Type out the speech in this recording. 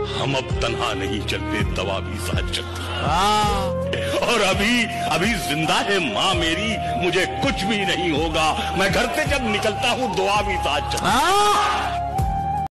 हम अब तन्हा नहीं चलते, दवा भी साथ चलती है। और अभी जिंदा है माँ मेरी, मुझे कुछ भी नहीं होगा। मैं घर से जब निकलता हूँ दुआ भी साथ चलती है।